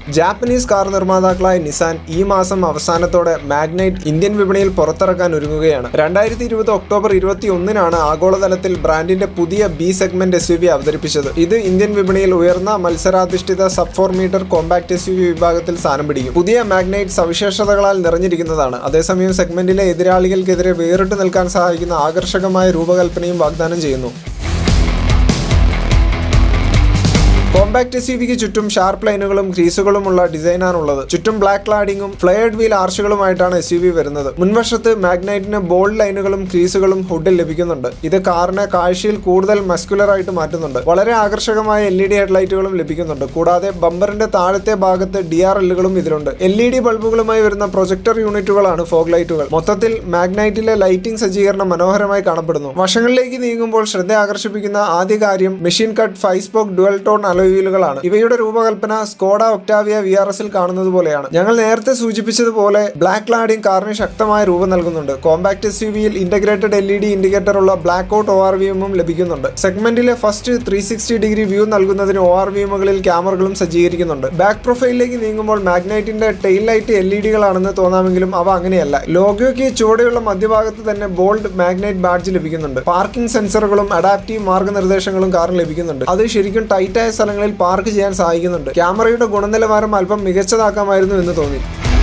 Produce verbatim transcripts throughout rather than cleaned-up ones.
Japanese car നിർമ്മാതാക്കളായ Nissan ഈ മാസം അവസാനത്തോടെ മാഗ്നൈറ്റ് ഇന്ത്യൻ വിപണിയിൽ പുറത്തിറക്കാൻ ഒരുങ്ങുകയാണ്. രണ്ടായിരത്തി ഇരുപത് ഒക്ടോബർ ഇരുപത്തി ഒന്നിനാണ് ആഗോളതലത്തിൽ ബ്രാൻഡിന്റെ പുതിയ B segment S U V അവതരിപ്പിച്ചത്. ഇത് ഇന്ത്യൻ വിപണിയിൽ ഉയർന്ന മത്സരാധിഷ്ഠിത sub four metre compact S U V വിഭാഗത്തിൽ സ്ഥാനം പിടിക്കും. പുതിയ മാഗ്നൈറ്റ് സവിശേഷതകളാൽ നിറഞ്ഞിരിക്കുന്നതാണ്. അതേസമയം സെഗ്മെന്റിലെ എതിരാളികൾക്കെതിരെ വേറിട്ട് നിൽക്കാൻ സഹായിക്കുന്ന ആകർഷകമായ രൂപകൽപ്പനയും വാഗ്ദാനം ചെയ്യുന്നു. കോമ്പാക്ട് എസ് യു വിക്ക് ചുറ്റും ഷാർപ്പ് ലൈനുകളും ഗ്രീസുകളുമുള്ള ഡിസൈനാണുള്ളത്. ചുറ്റും ബ്ലാക്ക് ക്ലാഡിങ്ങും ഫ്ലെയർഡ് വീൽ ആർച്ചുകളുമായിട്ടാണ് എസ് യു വി വരുന്നത്. മുൻവശത്ത് മാഗ്നൈറ്റിന് ബോൾഡ് ലൈനുകളും ക്രീസുകളും ഹുഡിൽ ലഭിക്കുന്നുണ്ട്. ഇത് കാറിനെ കാഴ്ചയിൽ കൂടുതൽ മസ്കുലർ ആയിട്ട് മാറ്റുന്നുണ്ട്. വളരെ ആകർഷകമായ എൽ ഇ ഡി ഹെഡ്ലൈറ്റുകളും ലഭിക്കുന്നുണ്ട്. കൂടാതെ ബമ്പറിന്റെ താഴത്തെ ഭാഗത്ത് ഡി ആർ എല്ലുകളും ഇതിലുണ്ട്. എൽ ഇ ഡി ബൾബുകളുമായി വരുന്ന പ്രൊജക്ടർ യൂണിറ്റുകളാണ് ഫോഗ് ലൈറ്റുകൾ. മൊത്തത്തിൽ മാഗ്നൈറ്റിലെ ലൈറ്റിംഗ് സജ്ജീകരണം മനോഹരമായി കാണപ്പെടുന്നു. വശങ്ങളിലേക്ക് നീങ്ങുമ്പോൾ ശ്രദ്ധ ആകർഷിപ്പിക്കുന്ന ആദ്യ കാര്യം machine cut five spoke dual tone വീലുകളാണ്. ഇവയുടെ രൂപകൽപ്പന സ്കോഡ ഒക്ടാവിയ വി ആർ എസിൽ കാണുന്നത് പോലെയാണ്. ഞങ്ങൾ നേരത്തെ സൂചിപ്പിച്ചതുപോലെ ബ്ലാക്ക് ക്ലാഡിംഗ് കാറിന് ശക്തമായ രൂപം നൽകുന്നുണ്ട്. കോമ്പാക്ട് എസ് യു വിയിൽ integrated L E D indicator ഉള്ള ബ്ലാക്ക് ഔട്ട് ഒ ആർ വിഎമ്മും ലഭിക്കുന്നുണ്ട്. സെഗ്മെന്റിലെ first three sixty degree view നൽകുന്നതിന് ഒ ആർ വിഎമ്മുകളിൽ ക്യാമറകളും സജ്ജീകരിക്കുന്നുണ്ട്. ബാക്ക് പ്രൊഫൈലിലേക്ക് നീങ്ങുമ്പോൾ മാഗ്നൈറ്റിന്റെ ടെയിൽ ലൈറ്റ് എൽ ഇ ഡികളാണെന്ന് തോന്നാമെങ്കിലും അവ അങ്ങനെയല്ല. ലോഗോയ്ക്ക് ചുവടെയുള്ള മധ്യഭാഗത്ത് തന്നെ ബോൾഡ് മാഗ്നൈറ്റ് ബാഡ്ജ് ലഭിക്കുന്നുണ്ട്. പാർക്കിംഗ് സെൻസറുകളും അഡാപ്റ്റീവ് മാർഗ്ഗനിർദ്ദേശങ്ങളും കാറിന് ലഭിക്കുന്നുണ്ട്. അത് ശരിക്കും ടൈറ്റായ സ്ഥലങ്ങളിൽ പാർക്ക് ചെയ്യാൻ സഹായിക്കുന്നുണ്ട്. ക്യാമറയുടെ ഗുണനിലവാരം അല്പം മികച്ചതാക്കാമായിരുന്നു എന്ന് തോന്നി.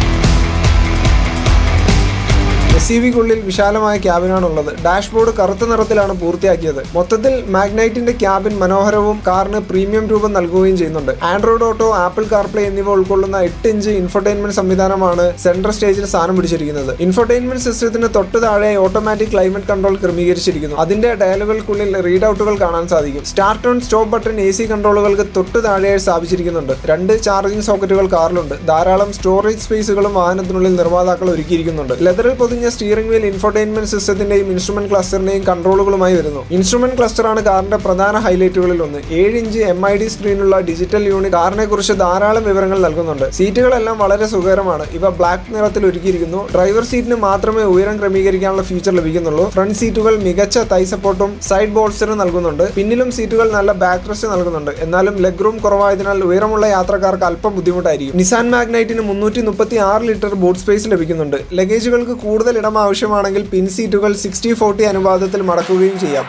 എസ് യു വിക്കുള്ളിൽ വിശാലമായ ക്യാബിനാണുള്ളത്. ഡാഷ്ബോർഡ് കറുത്ത നിറത്തിലാണ് പൂർത്തിയാക്കിയത്. മൊത്തത്തിൽ മാഗ്നൈറ്റിന്റെ ക്യാബിൻ മനോഹരവും കാറിന് പ്രീമിയം രൂപം നൽകുകയും ചെയ്യുന്നുണ്ട്. ആൻഡ്രോയിഡ് ഓട്ടോ, ആപ്പിൾ കാർപ്ലേ എന്നിവ ഉൾക്കൊള്ളുന്ന എട്ട് ഇഞ്ച് ഇൻഫോർടൈൻമെന്റ് സംവിധാനമാണ് സെൻട്രൽ സ്റ്റേജിൽ സ്ഥാനം പിടിച്ചിരിക്കുന്നത്. ഇൻഫോർടൈൻമെന്റ് സിസ്റ്റത്തിന് തൊട്ട് താഴെ ഓട്ടോമാറ്റിക് ക്ലൈമറ്റ് കൺട്രോൾ ക്രമീകരിച്ചിരിക്കുന്നു. അതിന്റെ ഡയലുകൾക്കുള്ളിൽ റീഡ് ഔട്ടുകൾ കാണാൻ സാധിക്കും. Start on stop button A C കൺട്രോളുകൾക്ക് തൊട്ട് താഴെയായി സ്ഥാപിച്ചിരിക്കുന്നുണ്ട്. രണ്ട് ചാർജിംഗ് സോക്കറ്റുകൾ കാറിലുണ്ട്. ധാരാളം സ്റ്റോറേജ് സ്പേസുകളും വാഹനത്തിനുള്ളിൽ നിർമ്മാതാക്കൾ ഒരുക്കിയിരിക്കുന്നുണ്ട്. ലെതറിൽ പൊതിഞ്ഞ സ്റ്റിയറിംഗ് വീൽ ഇൻഫോർടൈൻമെന്റ് സിസ്റ്റത്തിന്റെയും ഇൻസ്ട്രുമെന്റ് ക്ലസ്റ്ററിന്റെയും കൺട്രോളുകളുമായി വരുന്നു. ഇൻസ്ട്രുമെന്റ് ക്ലസ്റ്ററാണ് കാറിന്റെ പ്രധാന ഹൈലൈറ്റുകളിൽ ഒന്ന്. ഏഴ് ഇഞ്ച് എം ഐ ഡി സ്ക്രീനുള്ള ഡിജിറ്റൽ യൂണിറ്റ് കാറിനെ കുറിച്ച് ധാരാളം വിവരങ്ങൾ നൽകുന്നുണ്ട്. സീറ്റുകളെല്ലാം വളരെ സുഖകരമാണ്. ഇവ ബ്ലാക്ക് നിറത്തിൽ ഒരുക്കിയിരിക്കുന്നു. ഡ്രൈവർ സീറ്റിന് മാത്രമേ ഉയരം ക്രമീകരിക്കാനുള്ള ഫീച്ചർ ലഭിക്കുന്നുള്ളൂ. ഫ്രണ്ട് സീറ്റുകൾ മികച്ച തൈ സപ്പോർട്ടും സൈഡ് ബോൾസ്റ്ററും നൽകുന്നുണ്ട്. പിന്നിലും സീറ്റുകൾ നല്ല ബാക്ക് റെസ്റ്റ് നൽകുന്നുണ്ട്. എന്നാലും ലെഗ് റൂം കുറവായതിനാൽ ഉയരമുള്ള യാത്രക്കാർക്ക് അല്പം ബുദ്ധിമുട്ടായിരിക്കും. നിസാൻ മാഗ്നൈറ്റിന് മുന്നൂറ്റി മുപ്പത്തി ആറ് ലിറ്റർ ബൂട്ട് സ്പേസ് ലഭിക്കുന്നുണ്ട്. ലഗേജുകൾക്ക് കൂടുതൽ ഇടം ആവശ്യമാണെങ്കിൽ പിൻ സീറ്റുകൾ സിക്സ്റ്റി ഫോർട്ടി അനുപാതത്തിൽ മടക്കുകയും ചെയ്യാം.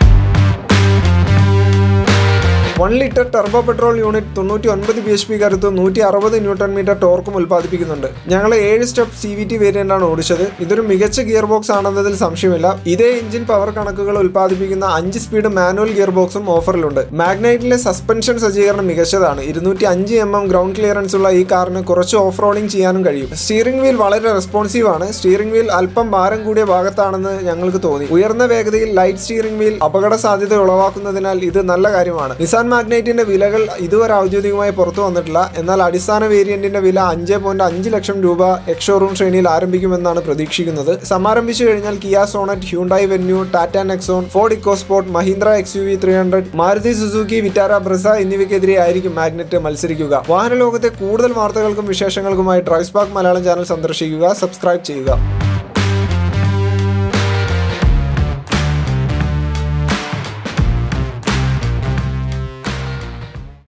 One litre turbo petrol unit തൊണ്ണൂറ്റി ഒൻപത് ബി എച്ച് പി കരുത്തും നൂറ്റി അറുപത് ന്യൂട്ടൺ മീറ്റർ ടോർക്കും ഉൽപ്പാദിപ്പിക്കുന്നുണ്ട്. ഞങ്ങൾ ഏഴ് സ്റ്റെപ്പ് സി വി ടി വേരിയന്റാണ് ഓടിച്ചത്. ഇതൊരു മികച്ച ഗിയർ ബോക്സ് ആണെന്നതിൽ സംശയമില്ല. ഇതേ എഞ്ചിൻ പവർ കണക്കുകൾ ഉൽപ്പാദിപ്പിക്കുന്ന അഞ്ച് സ്പീഡ് മാനുവൽ ഗിയർ ബോക്സും ഓഫറിലുണ്ട്. മാഗ്നൈറ്റിലെ സസ്പെൻഷൻ സജ്ജീകരണം മികച്ചതാണ്. ഇരുന്നൂറ്റി അഞ്ച് എം എം ഗ്രൗണ്ട് ക്ലിയറൻസ് ഉള്ള ഈ കാറിന് കുറച്ച് ഓഫ് റോഡിംഗ് ചെയ്യാനും കഴിയും. സ്റ്റിയറിംഗ് വീൽ വളരെ റെസ്പോൺസീവ് ആണ്. സ്റ്റിയറിംഗ് വീൽ അല്പം ഭാരം കൂടിയ ഭാഗത്താണെന്ന് ഞങ്ങൾക്ക് തോന്നി. ഉയർന്ന വേഗതയിൽ ലൈറ്റ് സ്റ്റിയറിംഗ് വീൽ അപകട സാധ്യത ഉളവാക്കുന്നതിനാൽ ഇത് നല്ല കാര്യമാണ്. നിസാൻ മാഗ്നൈറ്റിന്റെ വിലകൾ ഇതുവരെ ഔദ്യോഗികമായി പുറത്തു വന്നിട്ടില്ല. എന്നാൽ അടിസ്ഥാന വേരിയന്റിന്റെ വില അഞ്ച് പോയിന്റ് അഞ്ച് ലക്ഷം രൂപ എക്സ് ഷോറൂം ശ്രേണിയിൽ ആരംഭിക്കുമെന്നാണ് പ്രതീക്ഷിക്കുന്നത്. സമാരംഭിച്ചു കഴിഞ്ഞാൽ Kia Sonet, Hyundai Venue, Tata Nexon, Ford EcoSport, Mahindra X U V three hundred, Maruti Suzuki Vitara Brezza എന്നിവയ്ക്കെതിരെ ആയിരിക്കും മാഗ്നൈറ്റ് മത്സരിക്കുക. വാഹന ലോകത്തെ കൂടുതൽ വാർത്തകൾക്കും വിശേഷങ്ങൾക്കുമായി ഡ്രൈവ്സ്പാർക്ക് മലയാളം ചാനൽ സന്ദർശിക്കുക. സബ്സ്ക്രൈബ് ചെയ്യുക.